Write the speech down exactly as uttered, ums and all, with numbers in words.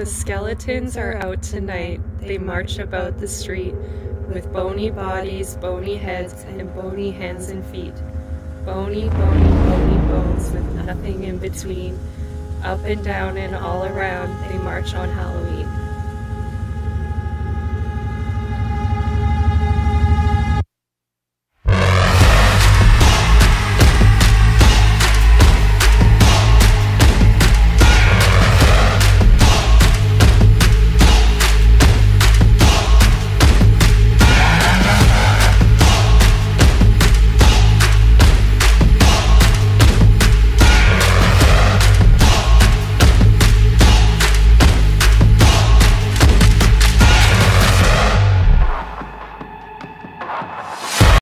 The skeletons are out tonight. They march about the street with bony bodies, bony heads, and bony hands and feet. Bony, bony, bony bones with nothing in between. Up and down and all around, they march on Halloween.